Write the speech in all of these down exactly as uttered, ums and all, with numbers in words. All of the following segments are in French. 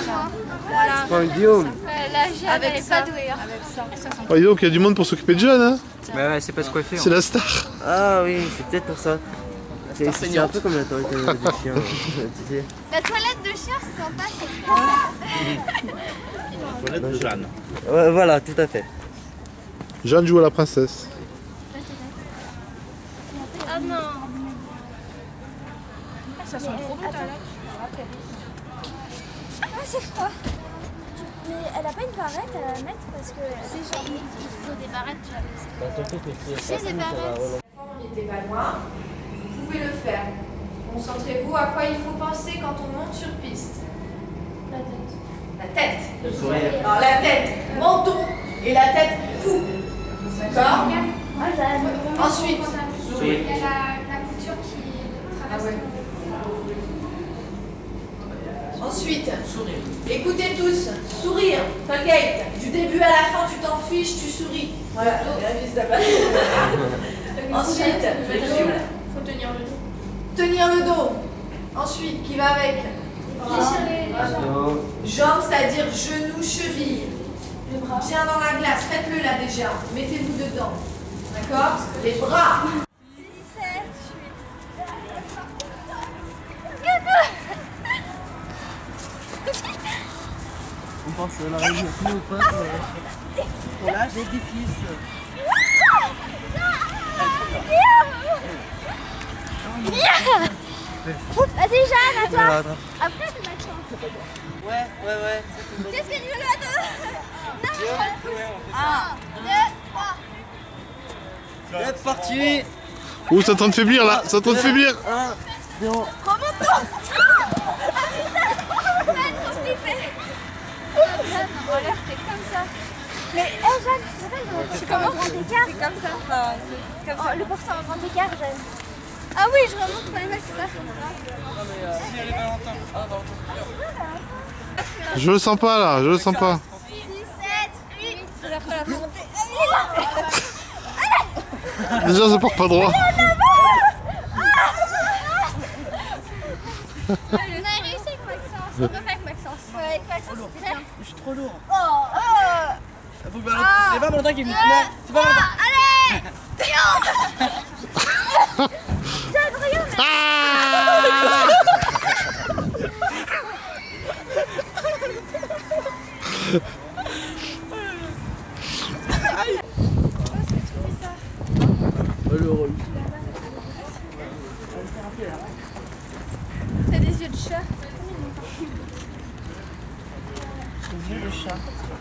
Prends un Guillaume. La Jeanne, elle est pas douée. Oh, dis donc, il y a du monde pour s'occuper de Jeanne, hein. Bah ouais, c'est pas se coiffer. C'est la star. Ah oui, c'est peut-être pour ça. C'est un peu comme la toilette de chien. Tu sais. La toilette de chien, c'est sympa, c'est La toilette de Jeanne. Ouais, voilà, tout à fait. Jeanne joue à la princesse. Ah non. Ça sent trop bon, là. Ah, c'est froid. Mais elle a pas une barrette à mettre parce que c'est genre. Il faut des barrettes, j'ai des barrettes. On n'était pas loin. Vous pouvez le faire. Concentrez-vous à quoi il faut penser quand on monte sur piste. La tête. La tête. Le sourire. Alors la tête, menton et la tête fou. D'accord. Ensuite. Il y a la, la couture qui traverse. Ensuite, écoutez tous, sourire, Tollgate. Du début à la fin, tu t'en fiches, tu souris. Voilà, la vis là-bas. Ensuite, Faut tenir le dos. tenir le dos. Ensuite, qui va avec Fléchir les jambes. jambes, c'est-à-dire genoux, chevilles. Bien dans la glace, faites-le là déjà. Mettez-vous dedans. D'accord? Les bras. On pense que la réunion ou pas pour l'âge des fils. Vas-y, Jeanne, à toi. Voilà, Après, c'est Maxence. ouais, ouais, ouais. Qu'est-ce que tu veux le dos? Non, je le pousse. Un, deux, trois. C'est parti. Oh, c'est en train de faiblir là, c'est en train de faiblir. un, zéro. Remonte-toi. Ah putain, trop flippé. Jeanne, en l'air, t'es comme ça. Mais, hé Jeanne, tu te rappelles, c'est comme un grand écart. C'est comme ça. Enfin, c'est comme ça. Oh, le portant en grand écart, Jeanne. Ah oui, je remonte pour les mecs, c'est ça. Je le sens pas là, je le sens pas. six, sept, huit. Après la remontée. Déjà, ça part pas droit. On a réussi avec Maxence. On peut faire avec Maxence. Ouais, avec Maxence, c'est bien. Je suis trop lourd. Oh, oh. Faut que Valentin- C'est pas Valentin qui me. Non, c'est pas Valentin. Allez. Jeanne, regarde. Ah T'as des yeux de chat. Des yeux de chat.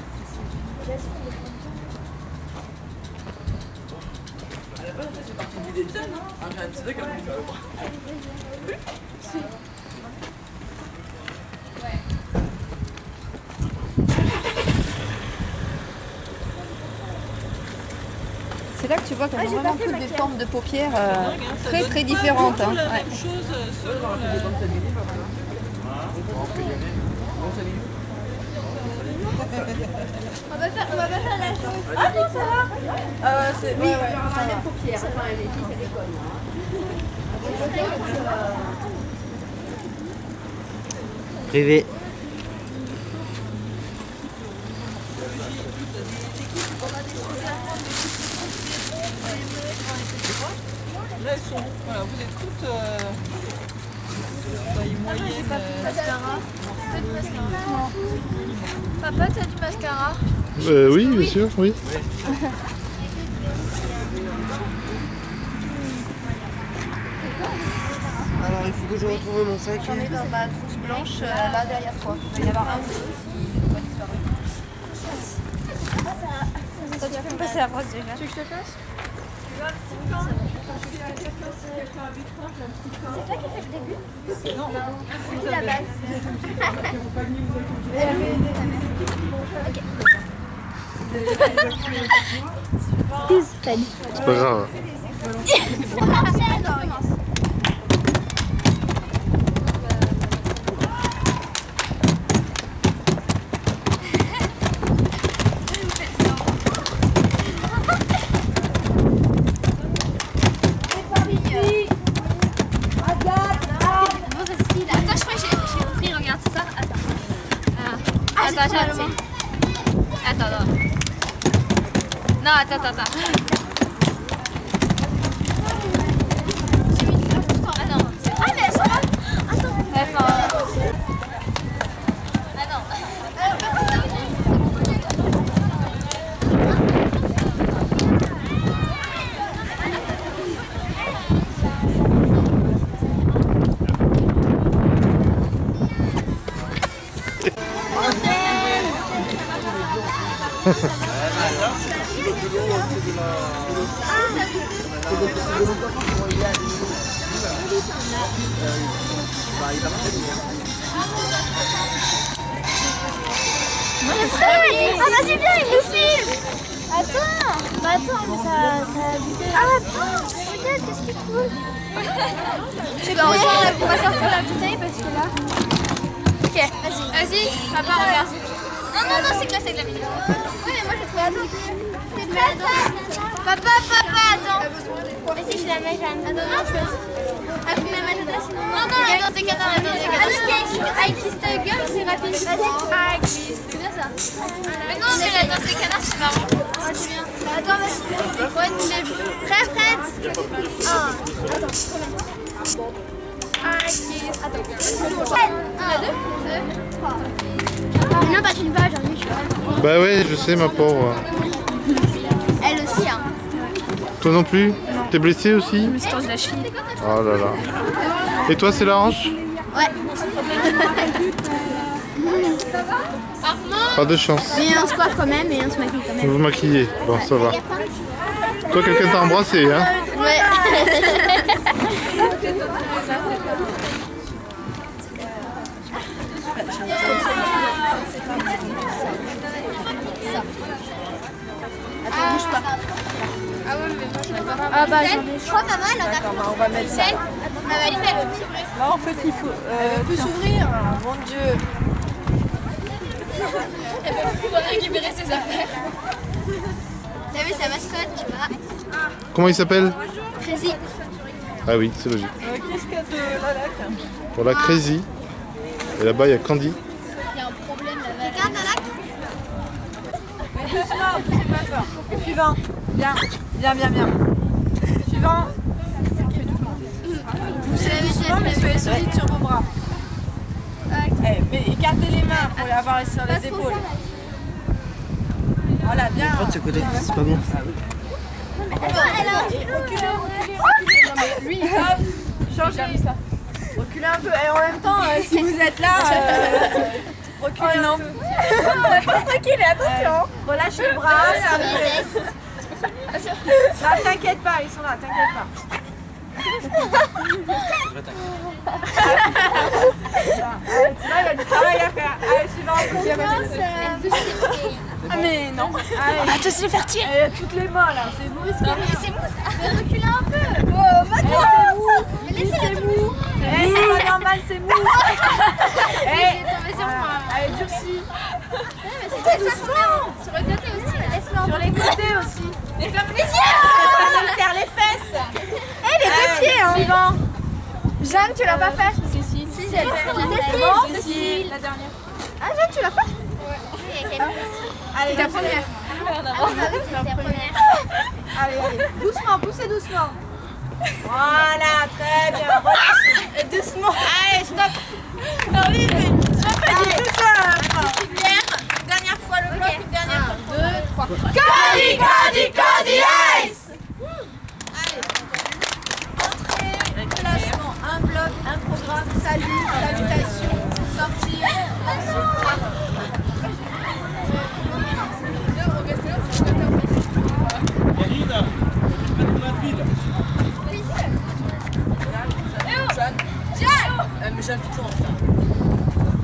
C'est là que tu vois qu'on Ah, a j'ai vraiment pas fait toutes ma des cam. formes de paupières euh, très très différentes. Hein. Ouais. On va faire, on va pas faire la chose. Ah non, ça va. Euh, c'est, oui, ouais. Privé. Là, elles sont. Voilà, vous êtes toutes. Euh, taille moyenne. euh, Mascara. T'as du mascara. Papa, t'as du mascara. euh, Oui, bien sûr, oui. Alors il faut que je retrouve mon sac. J'en ai dans ma trousse blanche euh, là derrière toi. Il va y en avoir un ou deux qui vont disparaître. Toi, tu peux me passer la brosse déjà. Tu veux que je te fasse? C'est toi qui fais le début? Non. C'est la base. C'est pas grave. Attends, je crois que j'ai j'ai compris, regarde, c'est ça? Attends. Ah. Attends, j'ai un Attends, attends. Non, attends, attends, attends. Attends. Ah, mais elles sont là. Attends. Attends. Ah vas-y viens, il nous filme. Attends. Bah attends, mais ça, ça a buté. Ah attends, regarde, qu'est-ce qu'il faut. Je sais pas, on va sortir la bouteille parce que là... Ok, vas-y. Vas-y, papa, regarde. Non, non, non, c'est classe avec la vidéo. Oui, mais moi j'ai trouvé... Attends. T'es prête? Papa, papa, attends. Mais si je la mets, Jeanne. Attends, non, je choisis. Ah, tu la mets dedans sinon. Non, non, attends, t'es qu'attends, attends, t'es qu'attends. I Kiss the Girl, c'est rapide. Vas-y. I Kiss. C'est bien ça. Mais non, mais là, dans ces canards, c'est marrant. Ouais, c'est bien. Attends, vas-y. Ouais, tu l'es. Prête, prête. Un. Attends. I Kiss. Attends. Un, deux, deux, trois. Mais non, pas une page, j'en ai eu. Bah ouais, je sais ma pauvre. Elle aussi, hein. Toi non plus? T'es blessé aussi? Je me suis tendue la cheville. Oh là là. Et toi, c'est la hanche? Ouais. Pas de chance. Mais on se coiffe quand même et on se maquille quand même. Vous vous maquillez. Bon, ça va. Toi, quelqu'un t'a embrassé, hein? Ouais. Attends, bouge pas. Ah ouais, mais moi je peux pas. Ah bah j'en ai. Je crois pas mal, on a. Attends, bah, on va mettre ça. Ma valise elle peut s'ouvrir. Là en fait il faut. Euh, elle peut s'ouvrir. Mon Dieu. Elle peut pouvoir récupérer ses affaires. T'as vu sa mascotte, tu vois? Comment il s'appelle? Crazy. Ah oui, c'est logique. Euh, Qu'est-ce qu'il y a de la lac? Pour la Crazy. Et là-bas, il y a Candy. Il y a un problème là-bas. Quelqu'un de la lac? Mais doucement, fais pas peur. Suivant. Viens, viens, viens, viens. Suivant. Doucement, mais soyez solide sur vos bras. Eh, mais écartez les mains pour les avoir sur les épaules. Voilà, bien. Prends de ce côté, c'est pas bien. Attends, elle a un Et reculez, reculez, reculez. Non mais lui, hop, changez ça. Reculez un peu. Et en même temps, euh, si vous êtes là, euh, reculez oh, non. un peu. Reculez, attention. Relâchez le bras. Ça va. Non, t'inquiète pas, ils sont là, t'inquiète pas. Allez, tu vois, il y a du travail à faire. Allez, suivant. Ah mais non. Allez. Ah, tu sais faire tuer. Il y a toutes les mains là, c'est vous. Non mais c'est mou ça. Mais reculez un peu. Oh, maintenant. Mais laissez-le mou. Eh, c'est pas normal, c'est mou. Eh, tombé sur moi. Allez, durcis. Mais c'est doucement. Sur le côté aussi. Laisse-le. Sur les côtés aussi. Les femmes, les yeux. On serre les fesses. Eh, les deux pieds hein. Suivant. Jeanne, tu l'as pas fait? Cécile. Si, j'ai fait. Cécile. Cécile. La dernière. Ah, Jeanne, tu l'as fait? Ouais. Allez, ta première. Ah, bah oui, c'est ta première. Allez, allez. Doucement, poussez doucement. Voilà, très bien. Relâchez. Doucement. Allez, stop. Non, oui, mais sois pas dit tout ça. Dernière, dernière fois le bloc, une dernière fois. Un, deux, trois. Candy, Candy, Candy Ice. Allez. Entrée, placement, un bloc, un programme, salut, salutations, sortir, Jeanne, Jeanne, Jeanne, toujours en retard.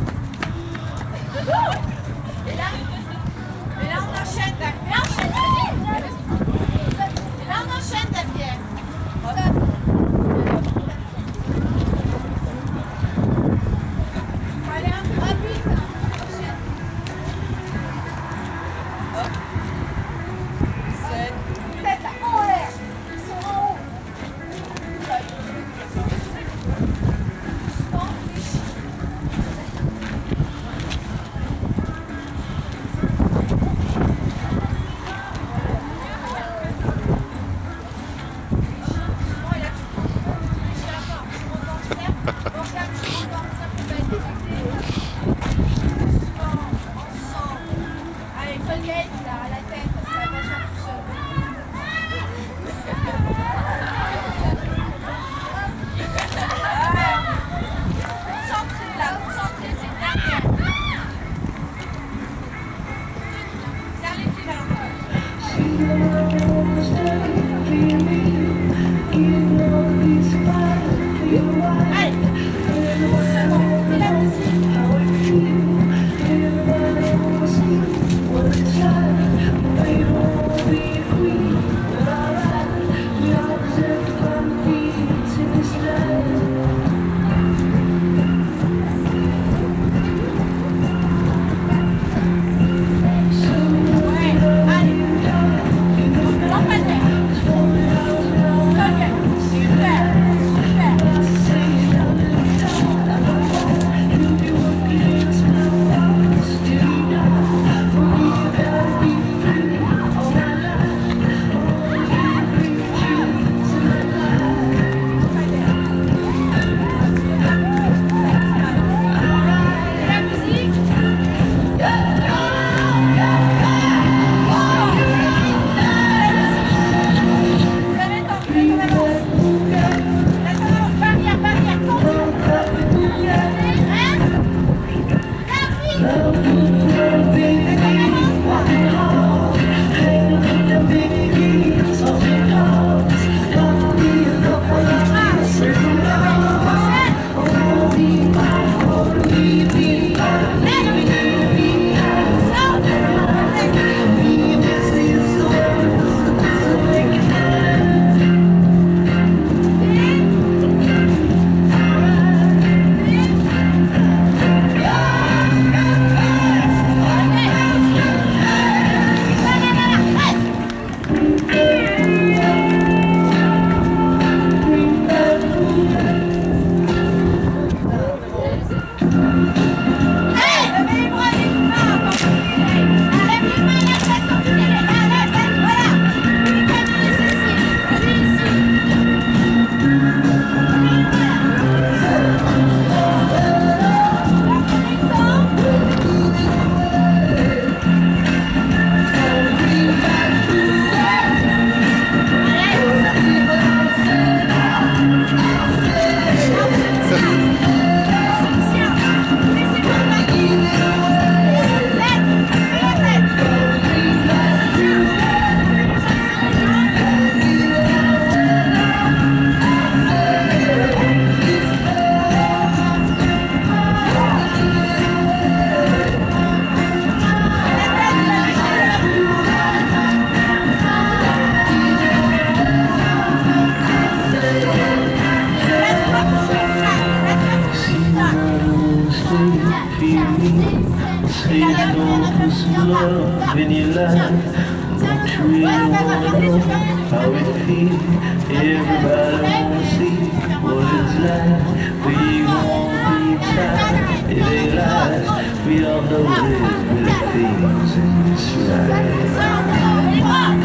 Say you don't put some love in your life. Don't you really wanna know how it feels? Everybody wanna see what it's like. We gon' be tired, it ain't lies. We all know there's better things in this life.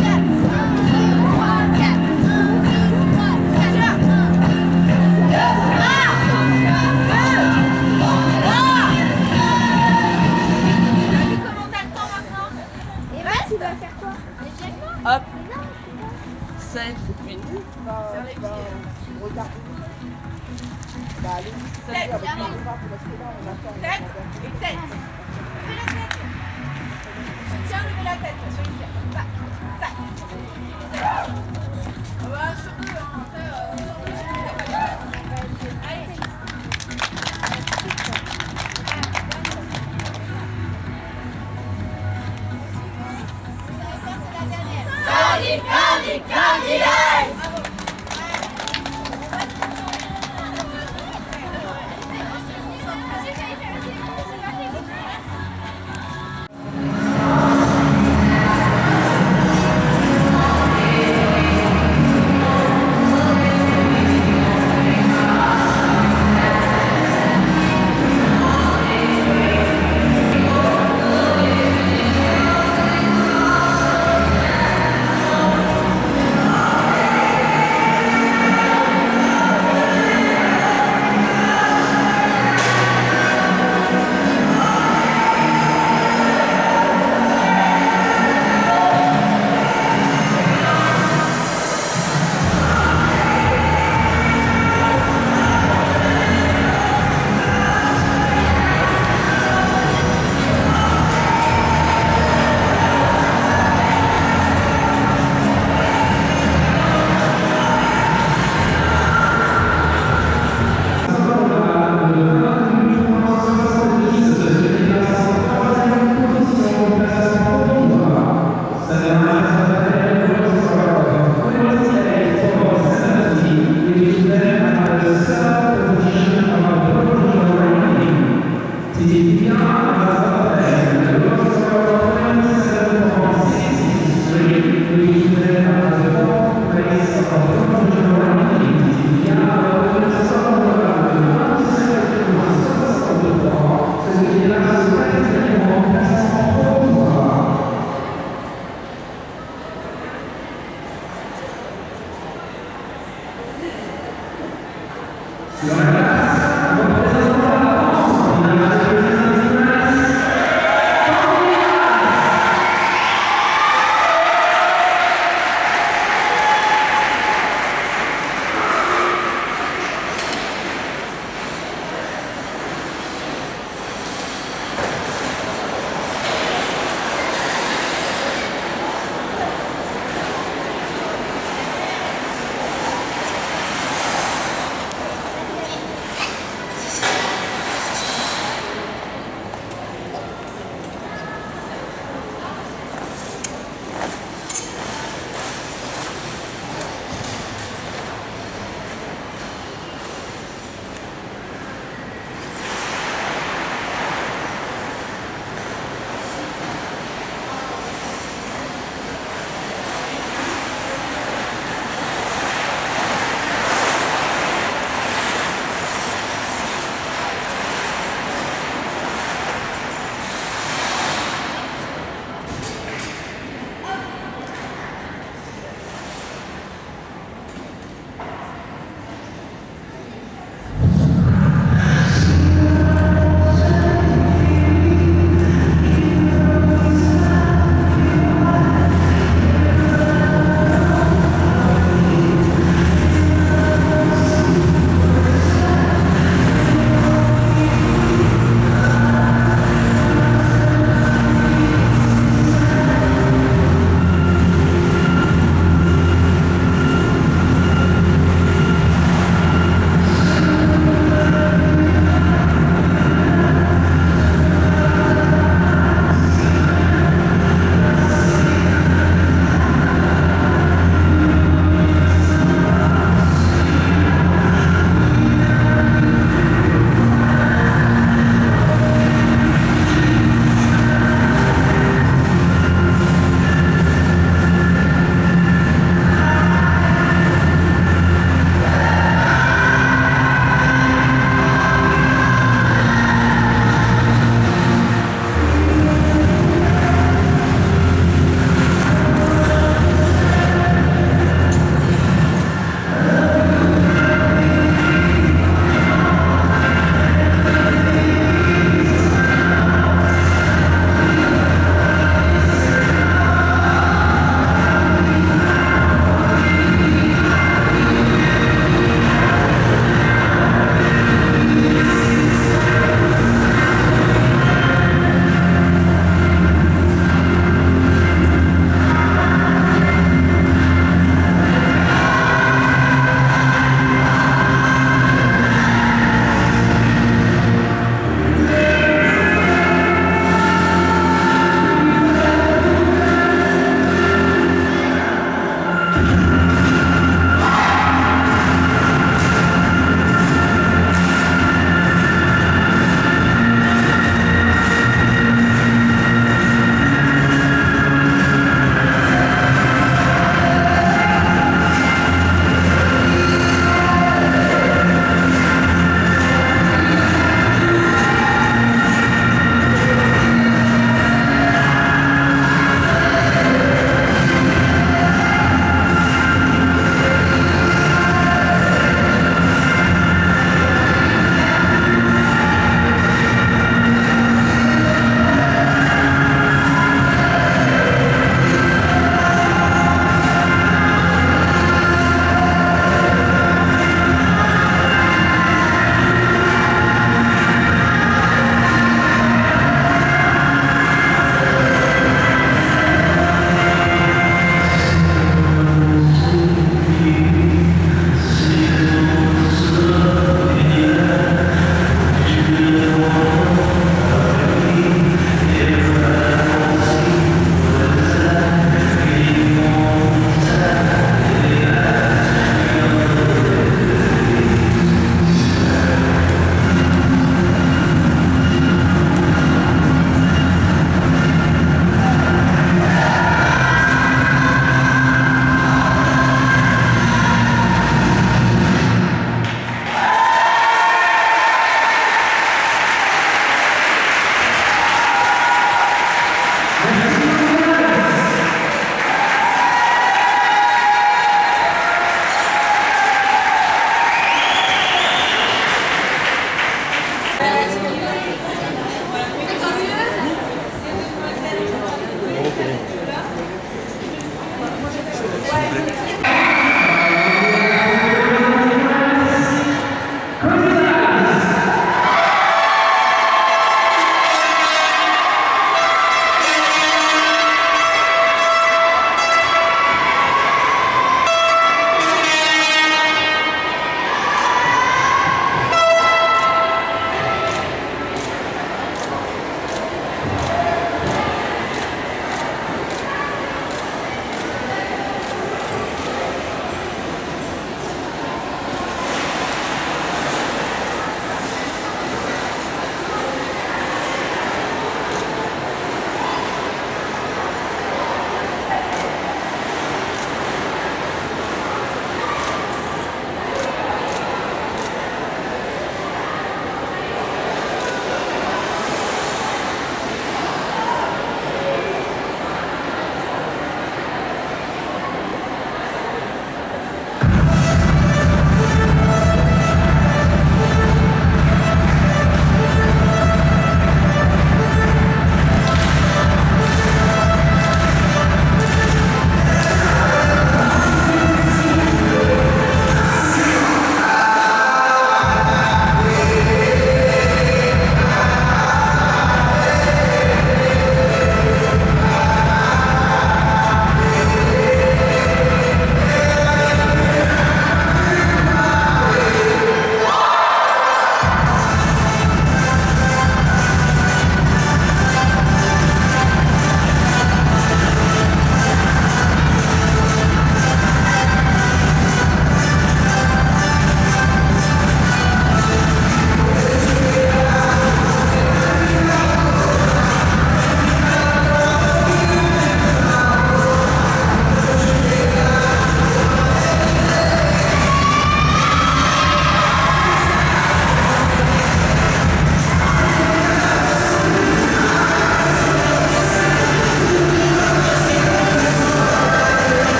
Hop, sept minutes. Tête, tête et tête. Levez la tête. Tiens, levez la tête. Soyez fiers. Tac, tac. Ah bah, sur deux, hein. Après, euh... Allez. Candy, candy, candy, yes!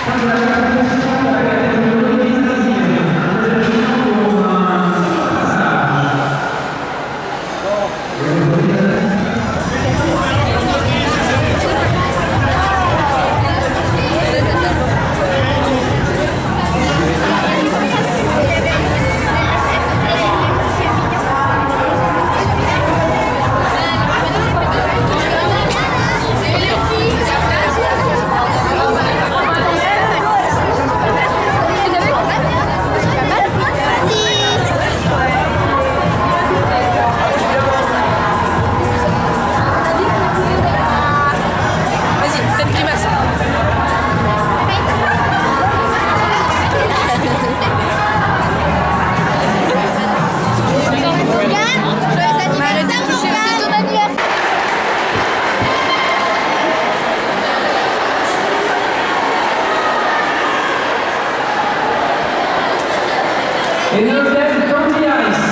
Et neuvième, Candy Ice.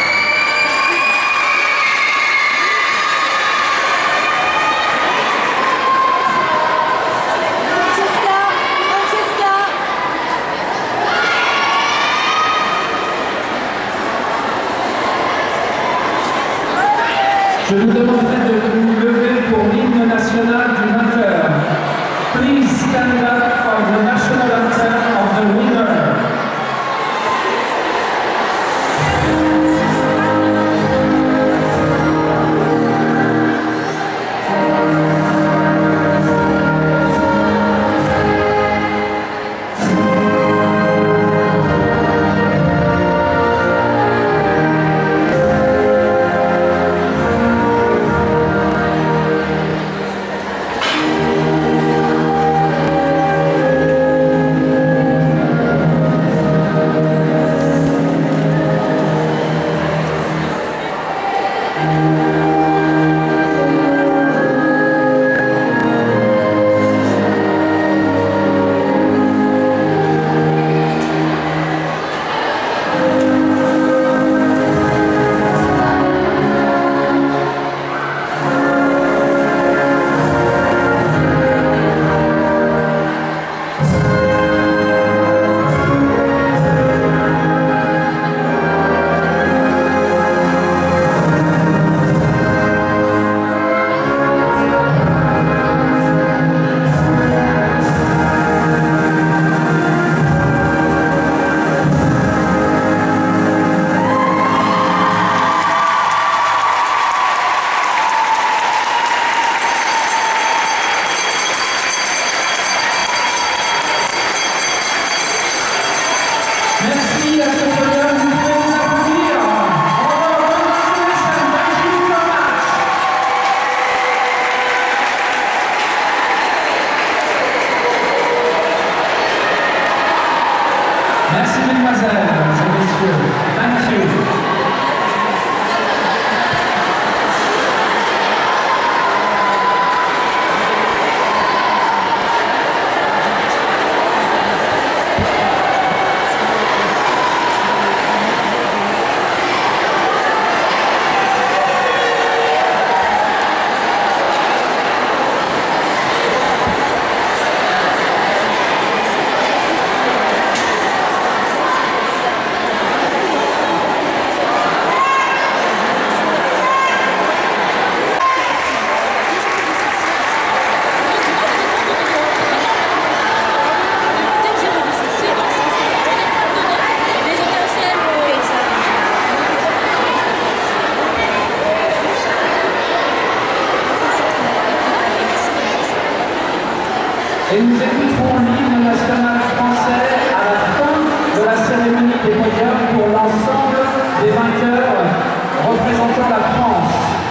Je vous demanderai de vous lever pour l'hymne national du vainqueur. Please stand up for the national anthem of the winner. Merci à ce podium, vous pouvez vous applaudir. Merci mesdemoiselles et messieurs. Thank you. Et nous écouterons l'hymne national français à la fin de la cérémonie des podiums pour l'ensemble des vainqueurs représentant la France.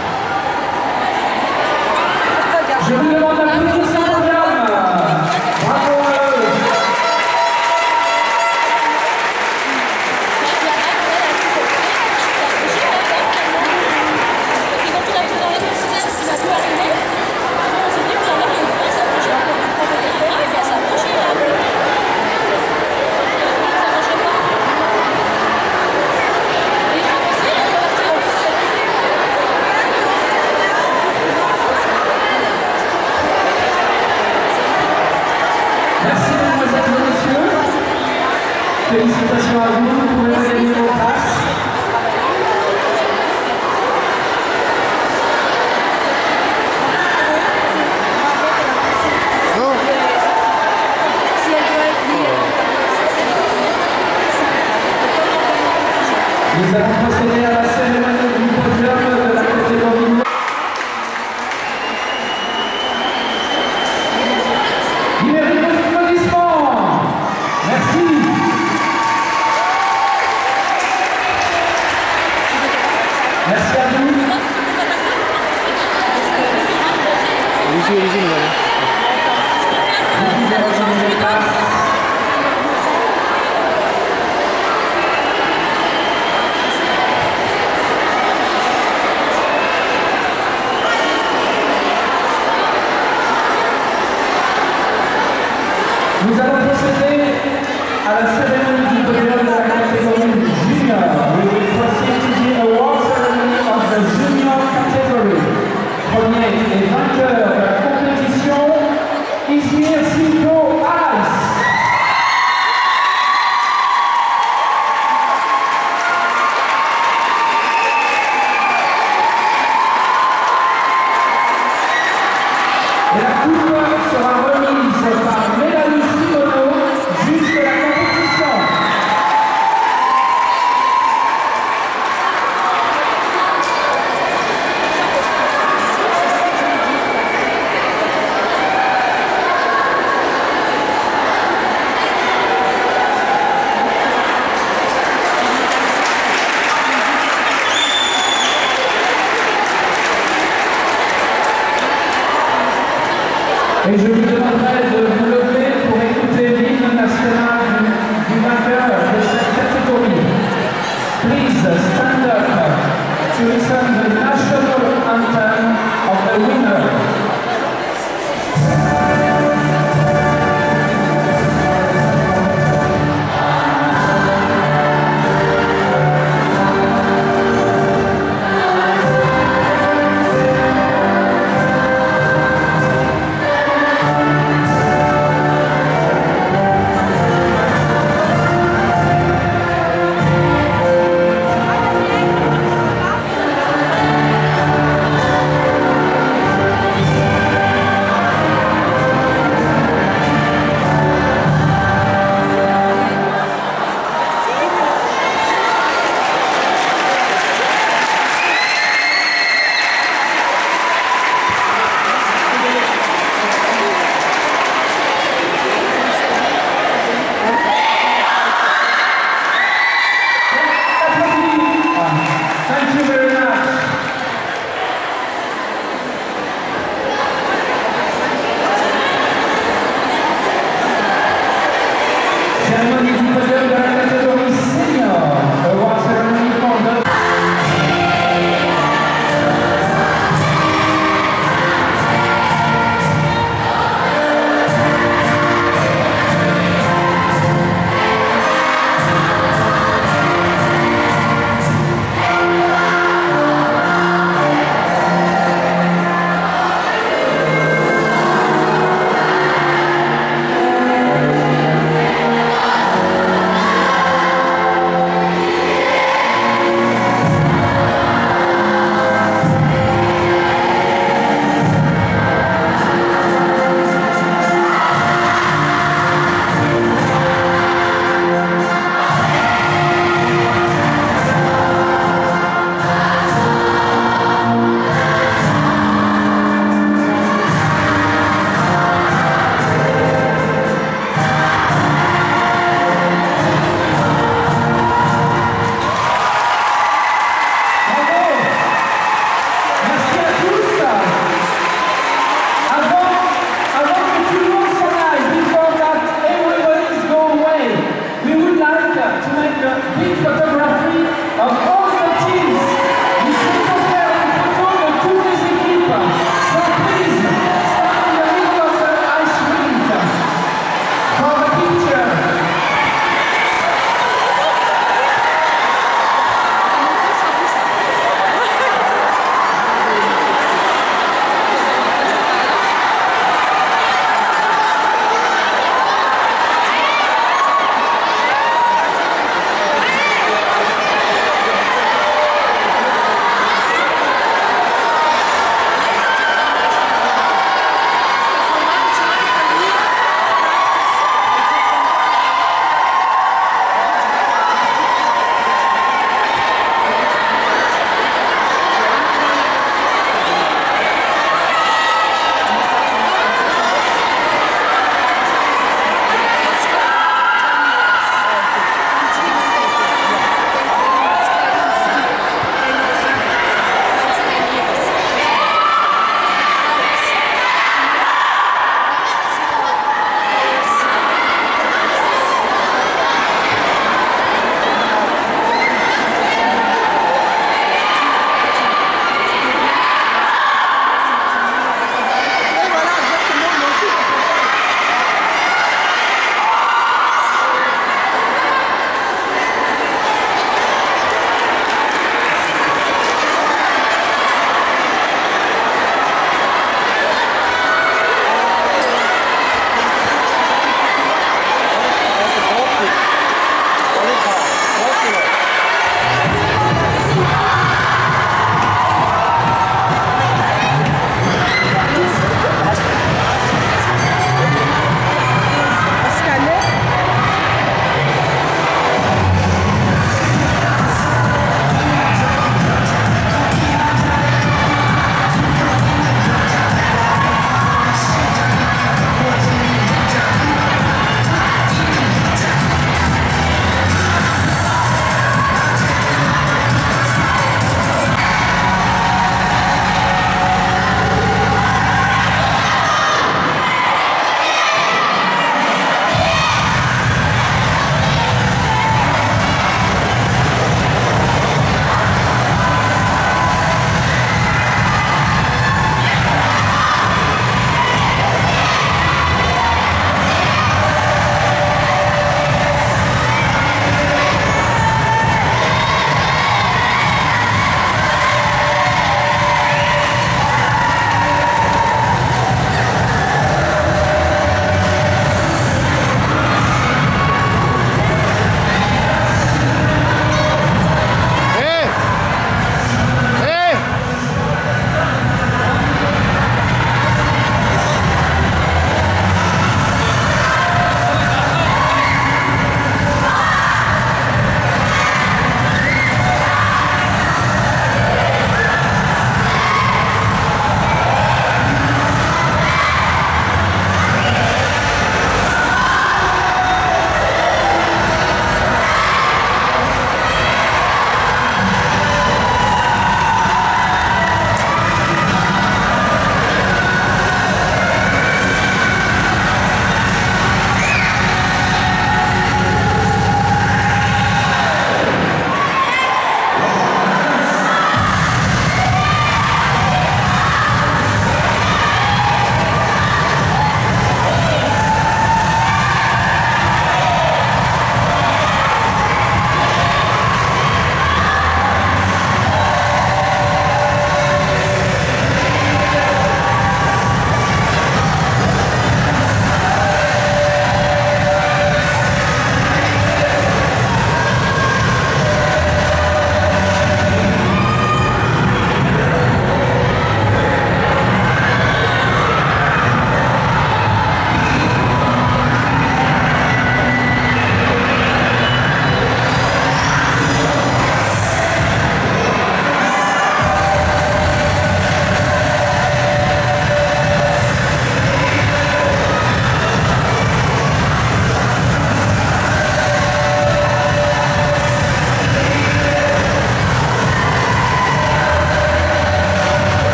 Je vous demande d'applaudir ce podium. Bravo à eux. Félicitations à vous, vous pouvez regagner vos places. Nous allons procéder à la cérémonie du podium de la catégorie. Il mérite vos applaudissements. Merci. Merci à vous. Allez-y, allez-y, madame. Vous pouvez rejoindre les places. Nous allons procéder à la cérémonie du podium de la catégorie junior. We will proceed to the award ceremony of the junior category. Premier et vainqueur de la compétition, Izmir Cinco Ice. Et la coupe sera remise par Mélanie Simoneau jusqu'à la compétition.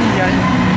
mignonne.